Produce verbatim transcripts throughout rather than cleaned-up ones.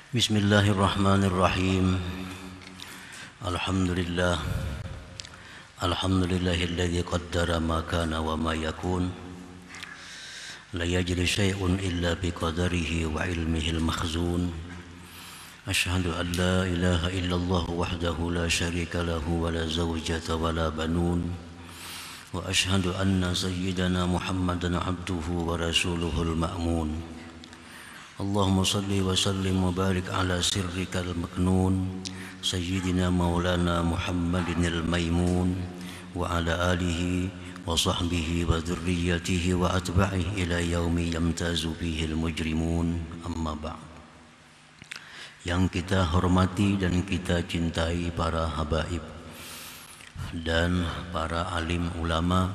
Bismillahirrahmanirrahim. Alhamdulillah. Alhamdulillahilladzi qaddara ma kana wa ma yakun. La yajri syai'un illa biqadarihi wa ilmihil makhzun. Asyhadu an la ilaha illallah wahdahu la syarika lahu wa la zawjata wa la banun. Wa asyhadu anna sayyidana Muhammadan abduhu wa rasuluhul ma'mun. Allahumma salli wa sallim wa barik ala sirrikal maknun Sayyidina maulana Muhammadin al-maymun wa ala alihi wa sahbihi wa dhurriyyatihi wa atba'ihi ila yaumi yamtazu fihi al-mujrimun. Amma ba'd. Yang kita hormati dan kita cintai para habaib dan para alim ulama,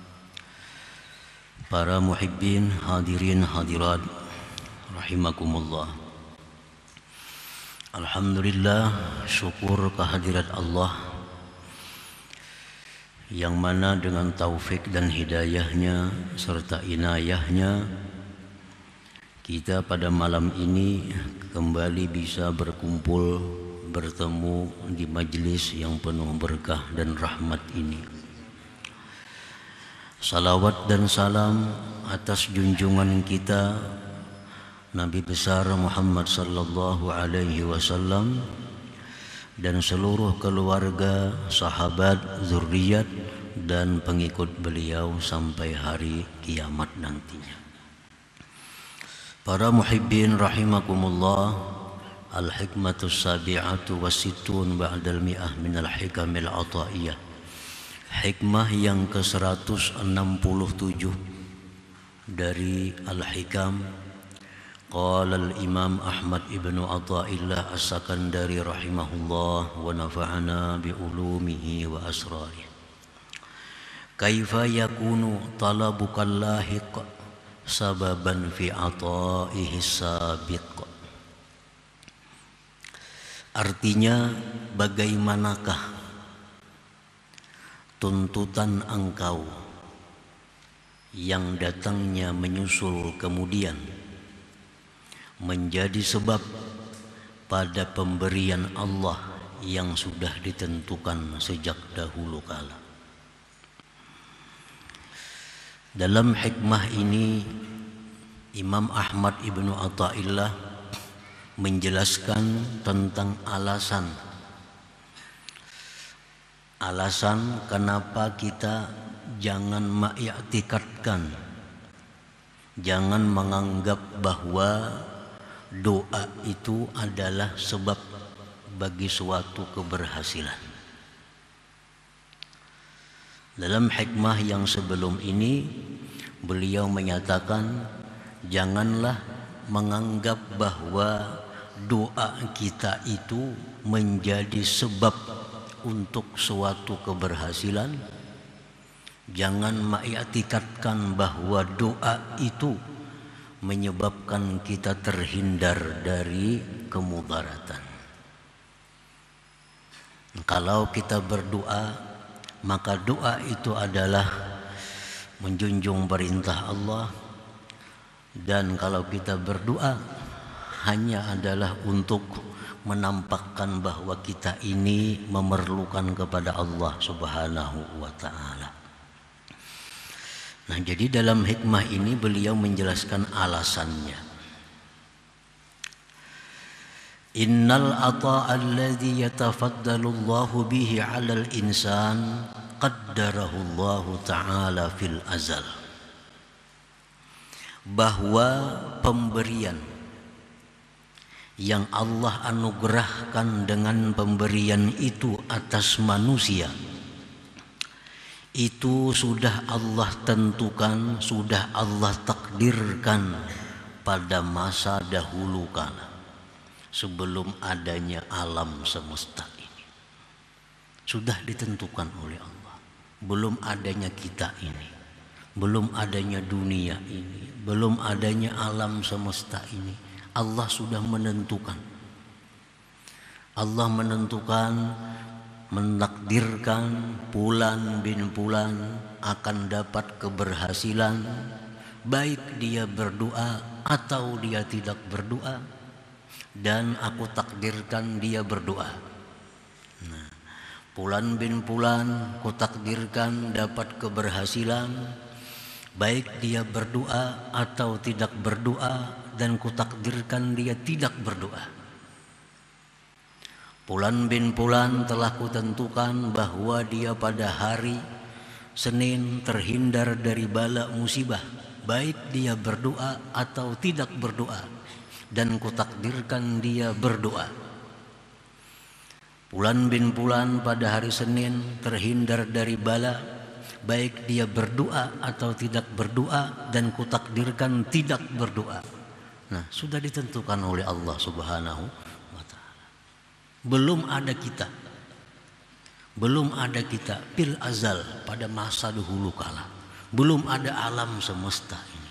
para muhibbin, hadirin hadirat rahimakumullah. Alhamdulillah, syukur kehadirat Allah yang mana dengan taufik dan hidayahnya serta inayahnya kita pada malam ini kembali bisa berkumpul bertemu di majlis yang penuh berkah dan rahmat ini. Salawat dan salam atas junjungan kita Nabi besar Muhammad sallallahu alaihi wasallam dan seluruh keluarga, sahabat, zuriat dan pengikut beliau sampai hari kiamat nantinya. Para muhibbin rahimakumullah, al-hikmatus sabi'atu wasittun ba'dal mi'ah minal hikamil ataiyah. Hikmah yang ke seratus enam puluh tujuh dari Al-Hikam. Qala al-Imam Ahmad ibnu Athaillah as-Sakandari rahimahullah wa nafa'ana bi ulumihi wa asrarih. Kaifa yakunu talabukal lahiq sababan fi ata'ihi sabiq. Artinya, bagaimanakah tuntutan engkau yang datangnya menyusul kemudian menjadi sebab pada pemberian Allah yang sudah ditentukan sejak dahulu kala. Dalam hikmah ini Imam Ahmad ibnu Athaillah menjelaskan tentang alasan alasan kenapa kita jangan ma'iktikadkan, jangan menganggap bahwa doa itu adalah sebab bagi suatu keberhasilan. Dalam hikmah yang sebelum ini beliau menyatakan janganlah menganggap bahwa doa kita itu menjadi sebab untuk suatu keberhasilan. Jangan mengiktikadkan bahwa doa itu menyebabkan kita terhindar dari kemudaratan. Kalau kita berdoa, maka doa itu adalah menjunjung perintah Allah, dan kalau kita berdoa hanya adalah untuk menampakkan bahwa kita ini memerlukan kepada Allah Subhanahu wa ta'ala. Nah, jadi dalam hikmah ini beliau menjelaskan alasannya. Innal ata'a alladhi yatafaddalu Allahu bihi 'alal insan qaddarahu Allahu ta'ala fil azal. Bahwa pemberian yang Allah anugerahkan dengan pemberian itu atas manusia, itu sudah Allah tentukan, sudah Allah takdirkan pada masa dahulu kala, sebelum adanya alam semesta ini. Sudah ditentukan oleh Allah. Belum adanya kita ini, belum adanya dunia ini, belum adanya alam semesta ini, Allah sudah menentukan. Allah menentukan, menakdirkan Fulan bin Fulan akan dapat keberhasilan, baik dia berdoa atau dia tidak berdoa, dan aku takdirkan dia berdoa. Nah, Fulan bin Fulan kutakdirkan dapat keberhasilan, baik dia berdoa atau tidak berdoa, dan kutakdirkan dia tidak berdoa. Fulan bin Fulan telah kutentukan bahwa dia pada hari Senin terhindar dari bala musibah, baik dia berdoa atau tidak berdoa, dan kutakdirkan dia berdoa. Fulan bin Fulan pada hari Senin terhindar dari bala, baik dia berdoa atau tidak berdoa, dan kutakdirkan tidak berdoa. Nah, sudah ditentukan oleh Allah Subhanahu wa ta'ala. Belum ada kita, belum ada kita fil azal, pada masa dahulu kala. Belum ada alam semesta ini.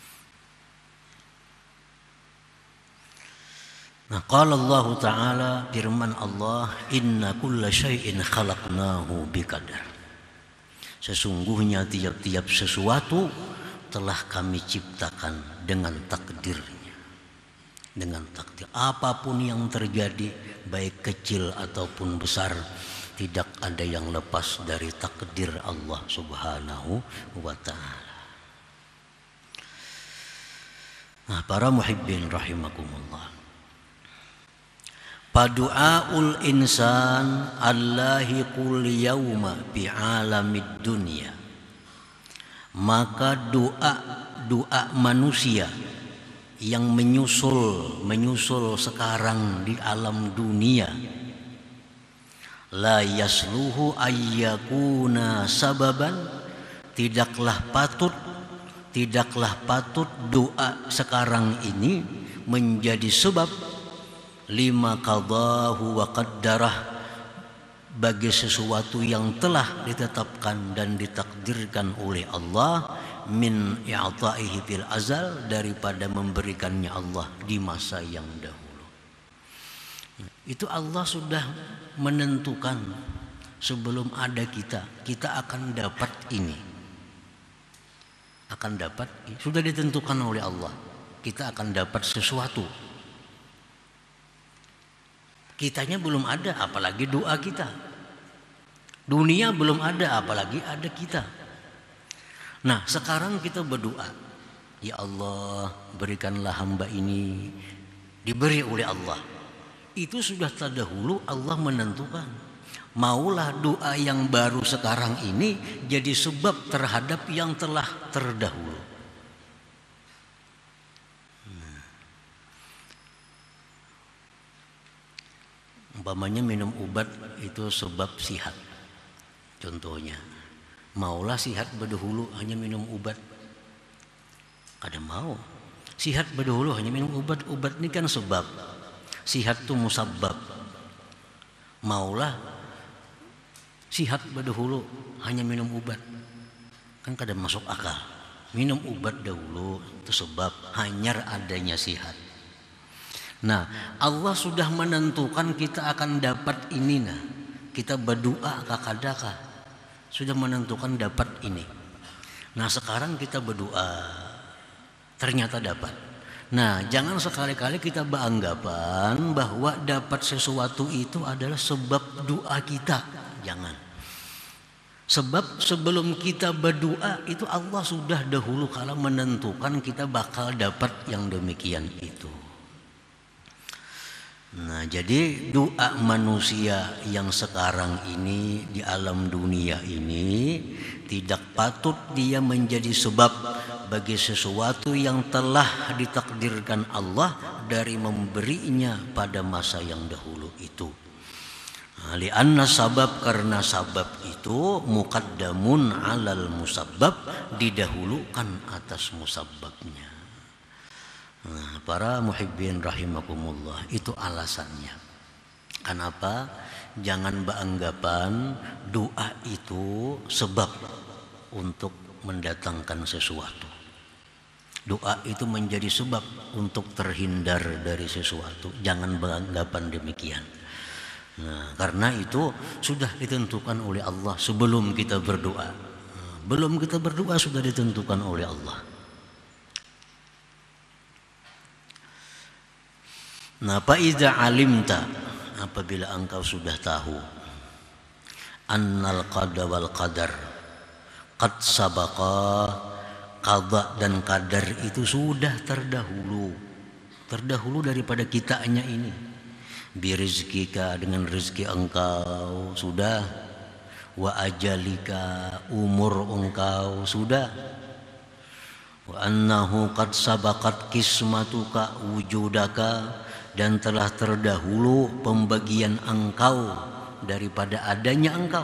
Nah, qala Allah Ta'ala, firman Allah, inna kulla syai'in khalaqnahu biqadar. Sesungguhnya tiap-tiap sesuatu telah kami ciptakan dengan takdirnya. Dengan takdir. Apapun yang terjadi, baik kecil ataupun besar, tidak ada yang lepas dari takdir Allah Subhanahu wa ta'ala. Nah, para muhibbin rahimakumullah, padu'aul insan allahi qul yawma bi alamid dunya, maka doa doa manusia yang menyusul menyusul sekarang di alam dunia, la yasluhu ayyakuna sababan, tidaklah patut tidaklah patut doa sekarang ini menjadi sebab lima qadahu wa qaddarah, bagi sesuatu yang telah ditetapkan dan ditakdirkan oleh Allah, min i'ta'ihi fil azal, daripada memberikannya Allah di masa yang dahulu. Itu Allah sudah menentukan sebelum ada kita, kita akan dapat ini, akan dapat, sudah ditentukan oleh Allah, kita akan dapat sesuatu. Kitanya belum ada, apalagi doa kita. Dunia belum ada, apalagi ada kita. Nah, sekarang kita berdoa, ya Allah, berikanlah hamba ini, diberi oleh Allah. Itu sudah terdahulu Allah menentukan. Maulah doa yang baru sekarang ini jadi sebab terhadap yang telah terdahulu. Umpamanya minum obat itu sebab sihat. Contohnya, maulah sihat berdahulu hanya minum obat. Ada mau sihat berdahulu hanya minum obat. Obat ini kan sebab, sihat itu musabbab. Maulah sihat berdahulu hanya minum obat, kan kada masuk akal. Minum obat dahulu itu sebab hanyar adanya sihat. Nah, Allah sudah menentukan kita akan dapat ini. Nah, kita berdoa kakadaka sudah menentukan dapat ini. Nah, sekarang kita berdoa ternyata dapat. Nah, jangan sekali-kali kita beranggapan bahwa dapat sesuatu itu adalah sebab doa kita. Jangan. Sebab sebelum kita berdoa itu Allah sudah dahulu kala menentukan kita bakal dapat yang demikian itu. Nah, jadi doa manusia yang sekarang ini di alam dunia ini tidak patut dia menjadi sebab bagi sesuatu yang telah ditakdirkan Allah dari memberinya pada masa yang dahulu itu. Nah, li'anna sabab, karena sabab itu muqaddamun alal musabbab, didahulukan atas musabbabnya. Nah, para muhibbin rahimakumullah, itu alasannya. Kenapa? Jangan beranggapan doa itu sebab untuk mendatangkan sesuatu. Doa itu menjadi sebab untuk terhindar dari sesuatu. Jangan beranggapan demikian. Nah, karena itu sudah ditentukan oleh Allah sebelum kita berdoa. Nah, belum kita berdoa sudah ditentukan oleh Allah. Nah, fa iza alimta, apabila engkau sudah tahu, annal qada wal qadar qad sabaqa, qada dan qadar itu sudah terdahulu, terdahulu daripada kitanya ini. Birizkika, dengan rezeki engkau sudah, wa ajalika, umur engkau sudah, wa annahu qad sabaqat kismatuka wujudaka, dan telah terdahulu pembagian engkau daripada adanya engkau.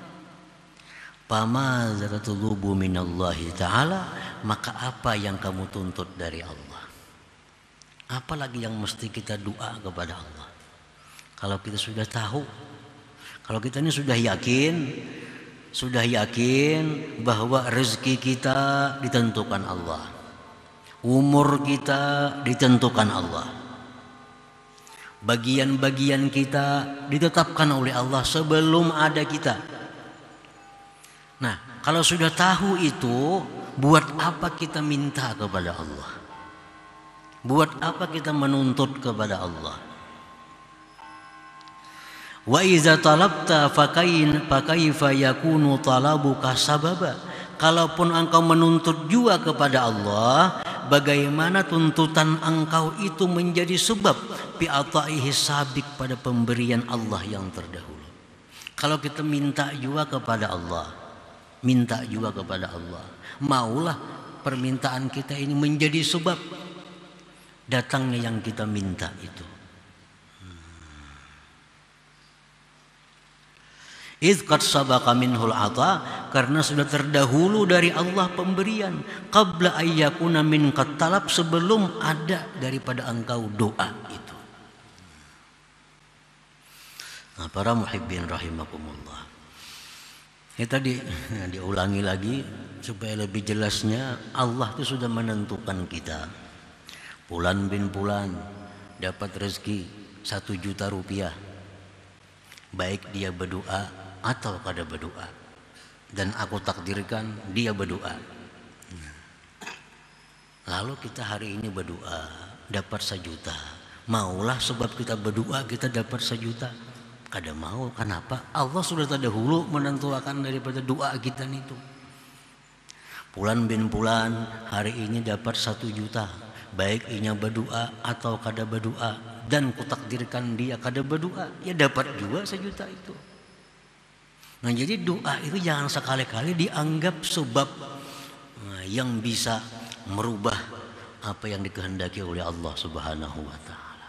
Famadza tatlubu minallahi ta'ala, maka apa yang kamu tuntut dari Allah? Apalagi yang mesti kita doa kepada Allah? Kalau kita sudah tahu, kalau kita ini sudah yakin, sudah yakin bahwa rezeki kita ditentukan Allah, umur kita ditentukan Allah, bagian-bagian kita ditetapkan oleh Allah sebelum ada kita. Nah, kalau sudah tahu itu, buat apa kita minta kepada Allah? Buat apa kita menuntut kepada Allah? Wa iza talabta fakain fakaifa yakunu talabuka sababa. Kalaupun engkau menuntut juga kepada Allah, bagaimana tuntutan engkau itu menjadi sebab bi ataihi sabik, pada pemberian Allah yang terdahulu. Kalau kita minta juga kepada Allah, minta juga kepada Allah, maulah permintaan kita ini menjadi sebab datangnya yang kita minta itu. Idz qad sabaqa minhul ata, karena sudah terdahulu dari Allah pemberian. Qabla ayyakuna min qad talab, sebelum ada daripada engkau doa itu. Nah, para muhibbin rahimakumullah, ini tadi ya, diulangi lagi supaya lebih jelasnya. Allah itu sudah menentukan kita. Fulan bin Fulan dapat rezeki satu juta rupiah, baik dia berdoa atau kada berdoa, dan aku takdirkan dia berdoa. Lalu kita hari ini berdoa dapat sejuta, maulah sebab kita berdoa kita dapat sejuta? Kada mau. Kenapa? Allah sudah terdahulu menentukan daripada doa kita itu. Fulan bin Fulan hari ini dapat satu juta, baik inya berdoa atau kada berdoa, dan kutakdirkan dia kada berdoa, ya dapat juga sejuta itu. Nah, jadi doa itu jangan sekali-kali dianggap sebab nah, yang bisa merubah apa yang dikehendaki oleh Allah Subhanahu wa taala.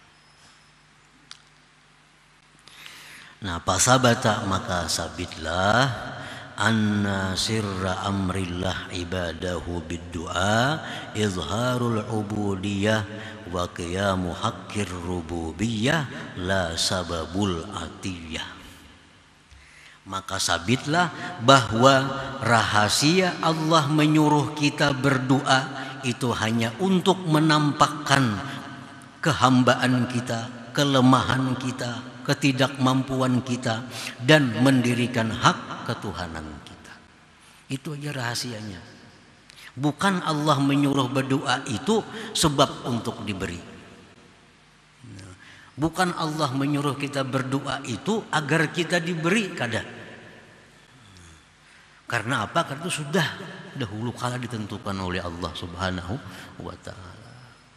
Nah, pasabata, maka sabitlah anna sirra amrillah ibadahu bid-du'a izharul ubudiyah wa qiyamu haqqir rububiyah la sababul atiyah. Maka sabitlah bahwa rahasia Allah menyuruh kita berdoa itu hanya untuk menampakkan kehambaan kita, kelemahan kita, ketidakmampuan kita, dan mendirikan hak ketuhanan kita. Itu aja rahasianya. Bukan Allah menyuruh berdoa itu sebab untuk diberi. Bukan Allah menyuruh kita berdoa itu agar kita diberi, kada. Karena apa? Karena itu sudah dahulu kala ditentukan oleh Allah Subhanahu wa taala.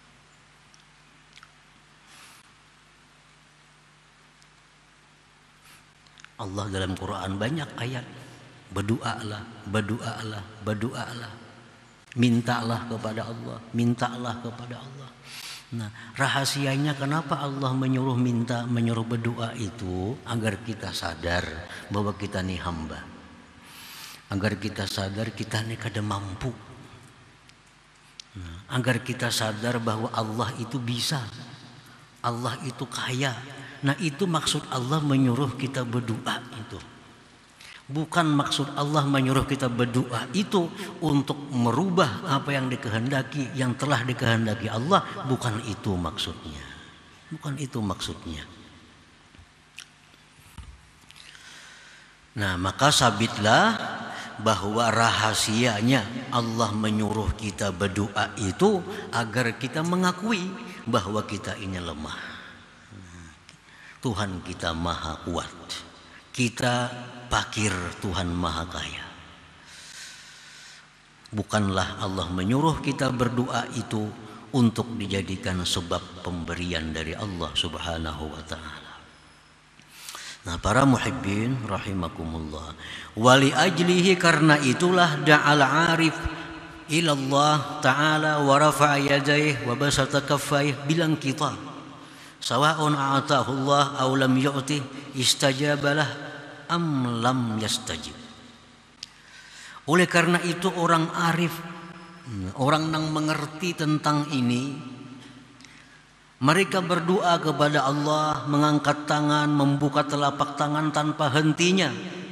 Allah dalam Quran banyak ayat, berdoalah, berdoalah, berdoalah. Mintalah kepada Allah, mintalah kepada Allah. Nah, rahasianya kenapa Allah menyuruh minta, menyuruh berdoa itu agar kita sadar bahwa kita ini hamba, agar kita sadar kita ini kada mampu, nah, agar kita sadar bahwa Allah itu bisa, Allah itu kaya. Nah, itu maksud Allah menyuruh kita berdoa itu. Bukan maksud Allah menyuruh kita berdoa itu untuk merubah apa yang dikehendaki, yang telah dikehendaki Allah. Bukan itu maksudnya. Bukan itu maksudnya. Nah, maka sabitlah bahwa rahasianya Allah menyuruh kita berdoa itu agar kita mengakui bahwa kita ini lemah. Tuhan kita maha kuat, kita fakir, Tuhan maha kaya. Bukanlah Allah menyuruh kita berdoa itu untuk dijadikan sebab pemberian dari Allah Subhanahu wa ta'ala. Nah, para muhibbin rahimakumullah, wali ajlihi, karena itulah da'al arif ilallah ta'ala wa rafa'a yadayhi wa basata kaffayhi bilang kita sawa'un a'atahu Allah aw lam yu'tih istajabalah am lam yastajib. Oleh karena itu orang arif, orang yang mengerti tentang ini, mereka berdoa kepada Allah, mengangkat tangan, membuka telapak tangan tanpa hentinya.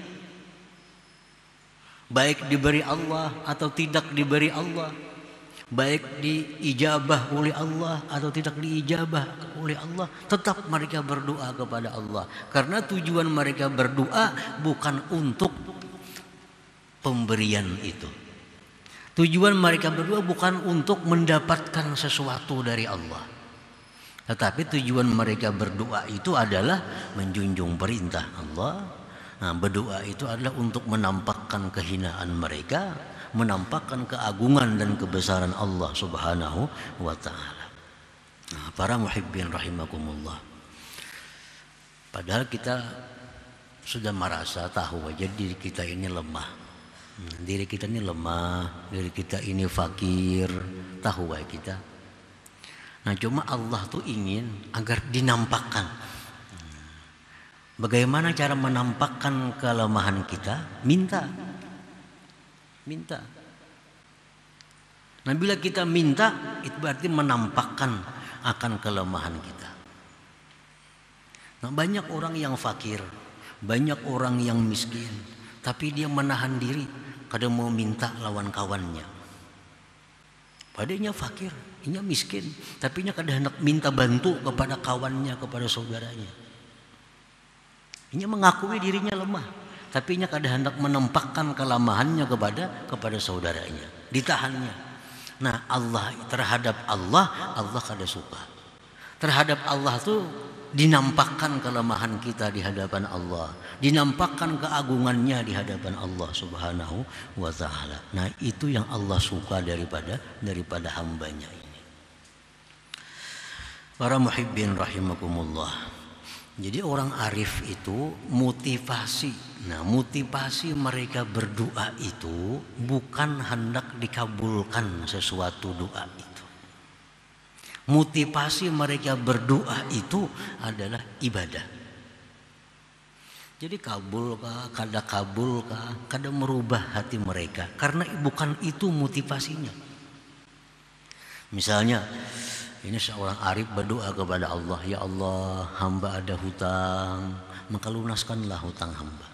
Baik diberi Allah atau tidak diberi Allah, baik diijabah oleh Allah atau tidak diijabah oleh Allah, tetap mereka berdoa kepada Allah. Karena tujuan mereka berdoa bukan untuk pemberian itu. Tujuan mereka berdoa bukan untuk mendapatkan sesuatu dari Allah, tetapi tujuan mereka berdoa itu adalah menjunjung perintah Allah. Nah, berdoa itu adalah untuk menampakkan kehinaan mereka, menampakkan keagungan dan kebesaran Allah Subhanahu wa ta'ala. Nah, para muhibbin rahimakumullah, padahal kita sudah merasa tahu aja diri kita ini lemah. Diri kita ini lemah, diri kita ini fakir, tahu aja kita. Nah, cuma Allah tuh ingin agar dinampakkan. Bagaimana cara menampakkan kelemahan kita? Minta. Minta. Nah, bila kita minta, itu berarti menampakkan akan kelemahan kita. Nah, banyak orang yang fakir, banyak orang yang miskin, tapi dia menahan diri, kadang mau minta lawan kawannya. Padahal fakir, ini miskin, tapi nya kadang hendak minta bantu kepada kawannya, kepada saudaranya. Ini mengakui dirinya lemah, tapi nya kadang hendak menampakkan kelemahannya kepada kepada saudaranya, ditahannya. Nah, Allah terhadap Allah, Allah kada suka. Terhadap Allah tuh dinampakkan kelemahan kita di hadapan Allah, dinampakkan keagungannya di hadapan Allah Subhanahu wa ta'ala. Nah, itu yang Allah suka daripada daripada hambanya ini. Para muhibbin rahimakumullah, jadi orang arif itu motivasi. Nah, motivasi mereka berdoa itu bukan hendak dikabulkan sesuatu doa itu. Motivasi mereka berdoa itu adalah ibadah. Jadi kabul kah, kada kabul kah, kada merubah hati mereka, karena bukan itu motivasinya. Misalnya ini seorang arif berdoa kepada Allah, ya Allah, hamba ada hutang, maka lunaskanlah hutang hamba.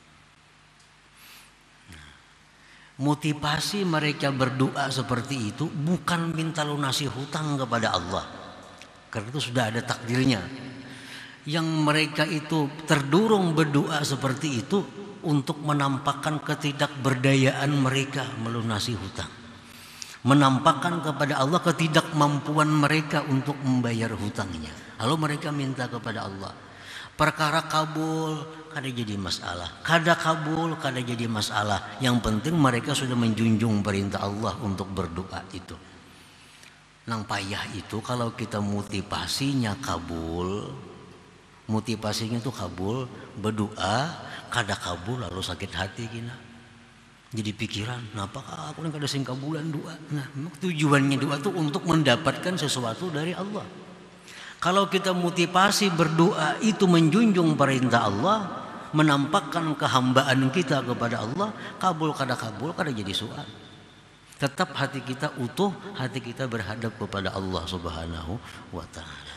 Motivasi mereka berdoa seperti itu bukan minta lunasi hutang kepada Allah, karena itu sudah ada takdirnya. Yang mereka itu terdorong berdoa seperti itu untuk menampakkan ketidakberdayaan mereka melunasi hutang, menampakkan kepada Allah ketidakmampuan mereka untuk membayar hutangnya. Lalu mereka minta kepada Allah. Perkara kabul kada jadi masalah, kada kabul kada jadi masalah. Yang penting mereka sudah menjunjung perintah Allah untuk berdoa itu. Nang payah itu kalau kita motivasinya kabul, motivasinya itu kabul, berdoa kada kabul lalu sakit hati kita. Jadi pikiran, kenapa aku kada sing kabulan doa? Nah, tujuannya doa itu untuk mendapatkan sesuatu dari Allah. Kalau kita motivasi berdoa itu menjunjung perintah Allah, menampakkan kehambaan kita kepada Allah, kabul kada kabul kada jadi soal. Tetap hati kita utuh, hati kita berhadap kepada Allah Subhanahu wa ta'ala.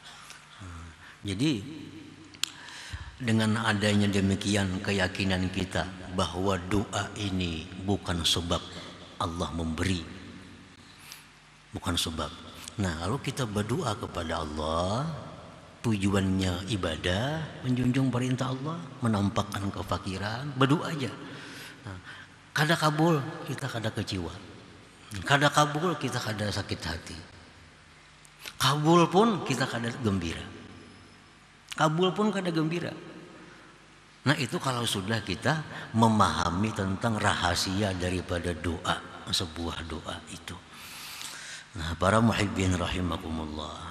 Jadi dengan adanya demikian keyakinan kita bahwa doa ini bukan sebab Allah memberi, bukan sebab. Nah, kalau kita berdoa kepada Allah, tujuannya ibadah, menjunjung perintah Allah, menampakkan kefakiran, berdoa aja. Nah, kada kabul kita kada kecewa, kada kabul kita kada sakit hati. Kabul pun kita kada gembira. Kabul pun kada gembira. Nah itu kalau sudah kita memahami tentang rahasia daripada doa, sebuah doa itu. Nah para muhibbin rahimakumullah,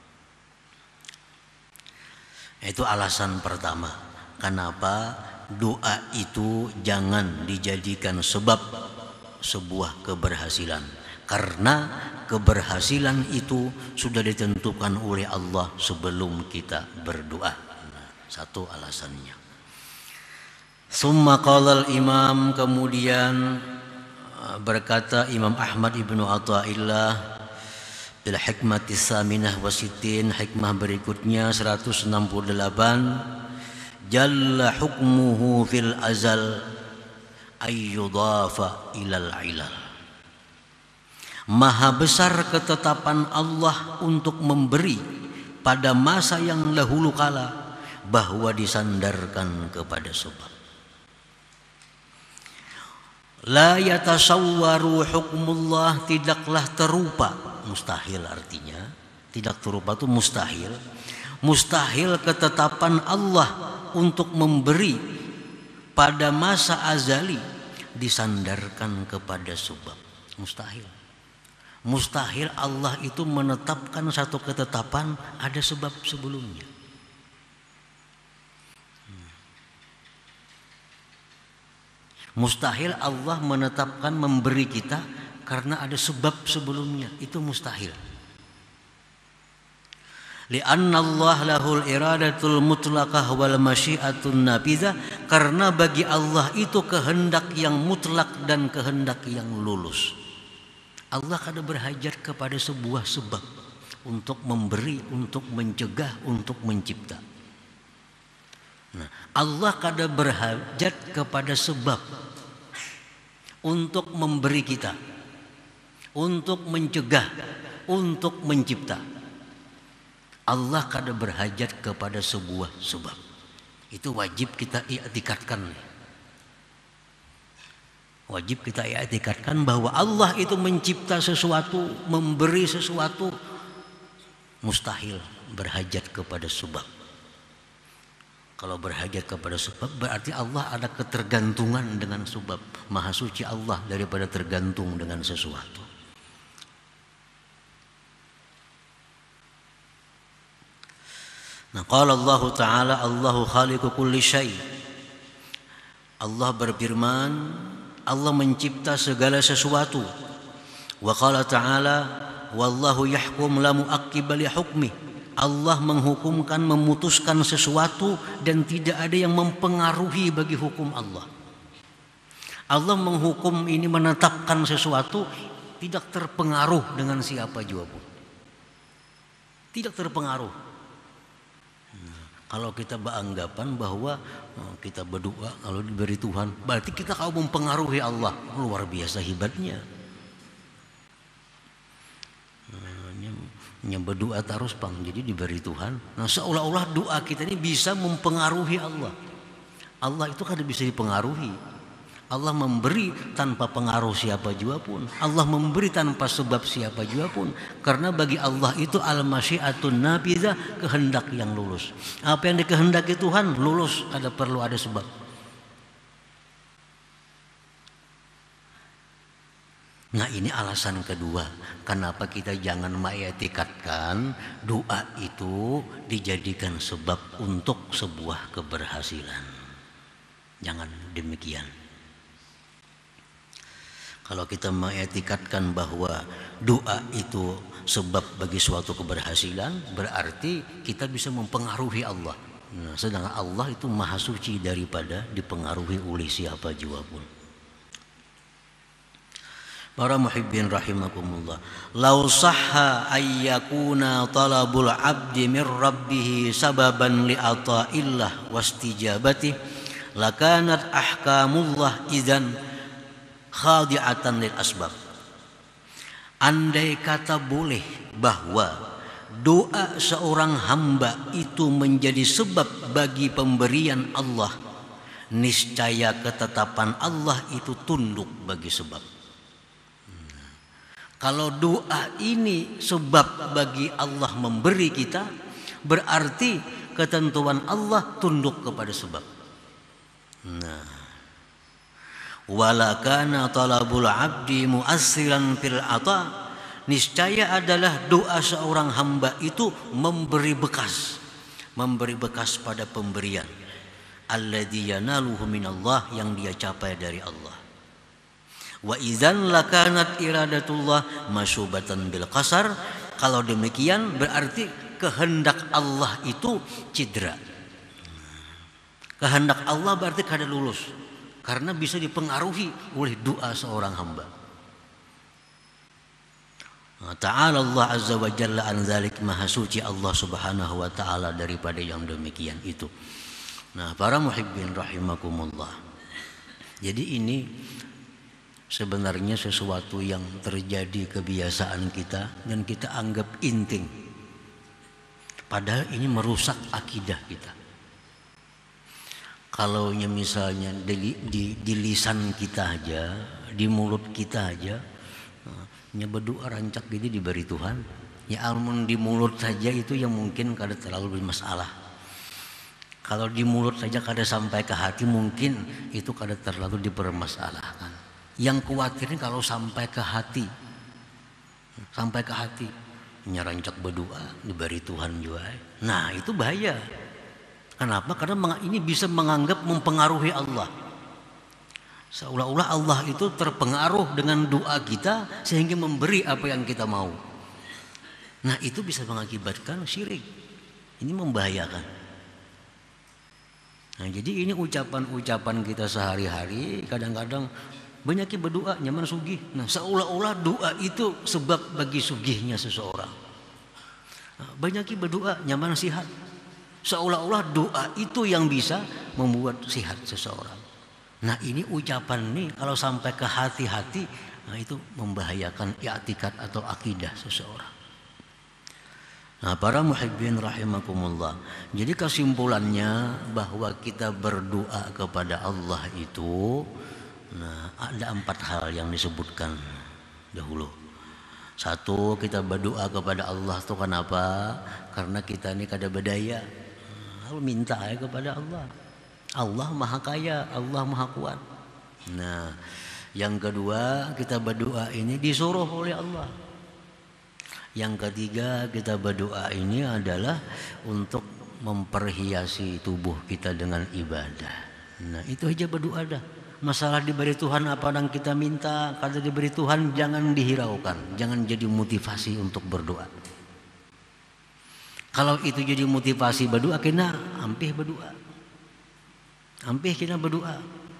itu alasan pertama kenapa doa itu jangan dijadikan sebab sebuah keberhasilan. Karena keberhasilan itu sudah ditentukan oleh Allah sebelum kita berdoa. Nah, satu alasannya. Summa qala al-imam, kemudian berkata Imam Ahmad ibnu Athaillah bil hikmati saminah wasitin, hikmah berikutnya seratus enam puluh delapan, jalla hukmuhu fil azal ayyudafa ilal ilal. Maha besar ketetapan Allah untuk memberi pada masa yang dahulu kala bahwa disandarkan kepada sebab. La yatasawwaru hukmullah, tidaklah terupa, mustahil artinya, tidak terupa itu mustahil. Mustahil ketetapan Allah untuk memberi pada masa azali disandarkan kepada sebab. Mustahil. Mustahil Allah itu menetapkan satu ketetapan ada sebab sebelumnya. Mustahil Allah menetapkan memberi kita karena ada sebab sebelumnya. Itu mustahil. Li'anna Allah lahul iradatul mutlaqah wal masyiatun nabidah, karena bagi Allah itu kehendak yang mutlak dan kehendak yang lulus. Allah kada berhajat kepada sebuah sebab untuk memberi, untuk mencegah, untuk mencipta. Nah, Allah kada berhajat kepada sebab untuk memberi kita, untuk mencegah, untuk mencipta. Allah kada berhajat kepada sebuah sebab. Itu wajib kita i'tikadkan. Wajib kita i'tikadkan bahwa Allah itu mencipta sesuatu, memberi sesuatu, mustahil berhajat kepada sebab. Kalau berhajat kepada sebab berarti Allah ada ketergantungan dengan sebab. Maha suci Allah daripada tergantung dengan sesuatu. Nah, qala Allah Ta'ala, Allahu khaliqu kulli syai'. Allah berfirman, Allah mencipta segala sesuatu. Wa qala Ta'ala, wallahu yahkum la mu'aqqiba li hukmihi. Allah menghukumkan, memutuskan sesuatu dan tidak ada yang mempengaruhi bagi hukum Allah. Allah menghukum ini, menetapkan sesuatu, tidak terpengaruh dengan siapa juga pun. Tidak terpengaruh. Nah, kalau kita beranggapan bahwa oh, kita berdoa kalau diberi Tuhan, berarti kita kau mempengaruhi Allah. Luar biasa hebatnya. Yang berdoa terus pang, jadi diberi Tuhan. Nah seolah-olah doa kita ini bisa mempengaruhi Allah. Allah itu kan bisa dipengaruhi. Allah memberi tanpa pengaruh siapa juga pun. Allah memberi tanpa sebab siapa juga pun. Karena bagi Allah itu al-masyiatun nabidah, kehendak yang lulus. Apa yang dikehendaki Tuhan lulus, ada perlu ada sebab. Nah ini alasan kedua kenapa kita jangan mengiktikadkan doa itu dijadikan sebab untuk sebuah keberhasilan. Jangan demikian. Kalau kita mengiktikadkan bahwa doa itu sebab bagi suatu keberhasilan, berarti kita bisa mempengaruhi Allah. Nah, sedangkan Allah itu maha suci daripada dipengaruhi oleh siapa jua pun. Para muhibbin rahimakumullah, law sahha ayyakuna talabul abdi min rabbih sababan li ata'illah wastijabati lakanat ahkamullah idzan khadi'atan lil asbab. Andai kata boleh bahwa doa seorang hamba itu menjadi sebab bagi pemberian Allah, niscaya ketetapan Allah itu tunduk bagi sebab. Kalau doa ini sebab bagi Allah memberi kita, berarti ketentuan Allah tunduk kepada sebab. Nah, wala kana talabul abdi mu'assiran fil ata, niscaya adalah doa seorang hamba itu memberi bekas, memberi bekas pada pemberian. Alladzi yanaluhu minallah, yang dia capai dari Allah. Wa idzan lakanat iradatullah masyubatan bil qasar, kalau demikian berarti kehendak Allah itu cedera. Kehendak Allah berarti kada lulus, karena bisa dipengaruhi oleh doa seorang hamba. Ta'ala Allah azza wa jalla an dzalik, maha suci Allah subhanahu wa ta'ala daripada yang demikian itu. Nah, para muhibbin rahimakumullah, jadi ini sebenarnya sesuatu yang terjadi kebiasaan kita dan kita anggap inting, padahal ini merusak akidah kita. Kalau misalnya di, di, di lisan kita aja, di mulut kita aja, nya berdoa rancak gitu diberi Tuhan, ya almun di mulut saja itu yang mungkin kada terlalu bermasalah. Kalau di mulut saja kada sampai ke hati, mungkin itu kada terlalu dipermasalahkan. Yang khawatirnya kalau sampai ke hati, sampai ke hati, nyarancak berdoa diberi Tuhan juga. Nah, itu bahaya. Kenapa? Karena ini bisa menganggap mempengaruhi Allah. Seolah-olah Allah itu terpengaruh dengan doa kita sehingga memberi apa yang kita mau. Nah, itu bisa mengakibatkan syirik. Ini membahayakan. Nah, jadi ini ucapan-ucapan kita sehari-hari, kadang-kadang banyak berdoa nyaman sugih. Nah, seolah-olah doa itu sebab bagi sugihnya seseorang. Banyak berdoa nyaman sihat. Seolah-olah doa itu yang bisa membuat sihat seseorang. Nah, ini ucapan ini kalau sampai ke hati-hati, nah itu membahayakan i'tikad atau akidah seseorang. Nah, para muhibbin rahimakumullah, jadi kesimpulannya bahwa kita berdoa kepada Allah itu, nah, ada empat hal yang disebutkan dahulu. Satu, kita berdoa kepada Allah itu kenapa? Karena kita ini kada berdaya. Lalu minta ya kepada Allah. Allah maha kaya, Allah maha kuat. Nah, yang kedua, kita berdoa ini disuruh oleh Allah. Yang ketiga, kita berdoa ini adalah untuk memperhiasi tubuh kita dengan ibadah. Nah, itu aja berdoa dah. Masalah diberi Tuhan apa yang kita minta, kalau diberi Tuhan jangan dihiraukan, jangan jadi motivasi untuk berdoa. Kalau itu jadi motivasi berdoa, kena ampih berdoa, ampih kena berdoa.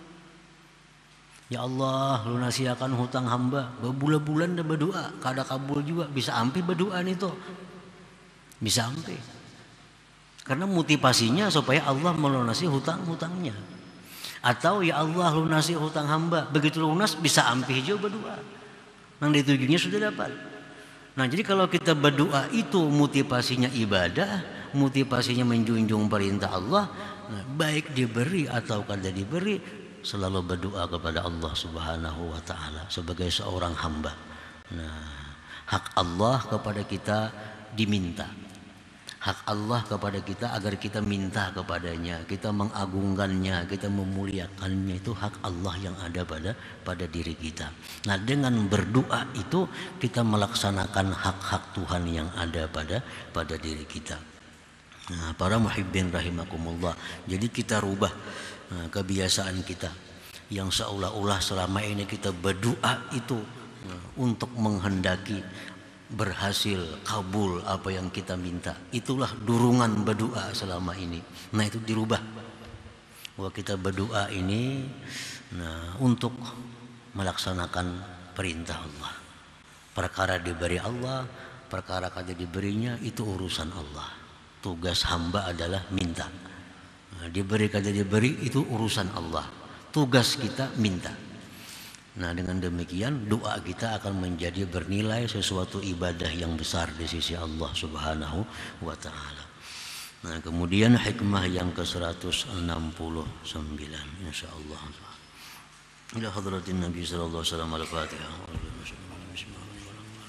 Ya Allah, lunasiakan hutang hamba. Berbulan-bulan dah berdoa, kada kabul juga, bisa ampih berdoa itu, bisa ampih. Karena motivasinya supaya Allah melunasi hutang-hutangnya. Atau ya Allah lunasi hutang hamba, begitu lunas bisa ampih juga berdoa. Yang ditujunya sudah dapat. Nah, jadi kalau kita berdoa itu motivasinya ibadah, motivasinya menjunjung perintah Allah, nah, baik diberi atau kada diberi, selalu berdoa kepada Allah Subhanahu wa ta'ala sebagai seorang hamba. Nah, hak Allah kepada kita diminta. Hak Allah kepada kita agar kita minta kepadanya, kita mengagungkannya, kita memuliakannya, itu hak Allah yang ada pada pada diri kita. Nah, dengan berdoa itu kita melaksanakan hak-hak Tuhan yang ada pada pada diri kita. Nah, para muhibbin rahimakumullah, jadi kita rubah nah, kebiasaan kita yang seolah-olah selama ini kita berdoa itu nah, untuk menghendaki berhasil kabul apa yang kita minta. Itulah durungan berdoa selama ini. Nah, itu dirubah bahwa kita berdoa ini nah, untuk melaksanakan perintah Allah. Perkara diberi Allah, perkara kada diberinya itu urusan Allah. Tugas hamba adalah minta. Nah, diberi kada diberi itu urusan Allah. Tugas kita minta. Nah, dengan demikian doa kita akan menjadi bernilai sesuatu ibadah yang besar di sisi Allah Subhanahu wa ta'ala. Nah, kemudian hikmah yang ke seratus enam puluh sembilan insyaallah. Ila hadratin Nabi sallallahu alaihi wasallam al-Fatihah.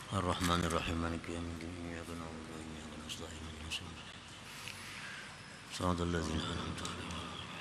الرحمن الرحيم مالك يوم الدين إياك نعبد وإياك نستعين اهدنا صراط الذين أنعمت عليهم.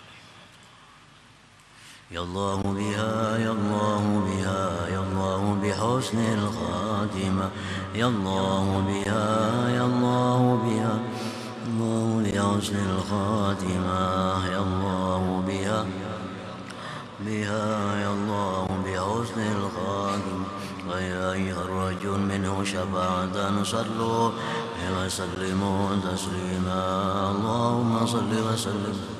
يا الله بها يا الله بها يا الله بحسن الخاتمة يا الله بها يا الله بها الله بحسن الخاتمة يا الله بها بها يا الله بحسن الخاتمة ويا أيها الرجل منه شفاعة صلوا وسلموا تسليما اللهم صل وسلم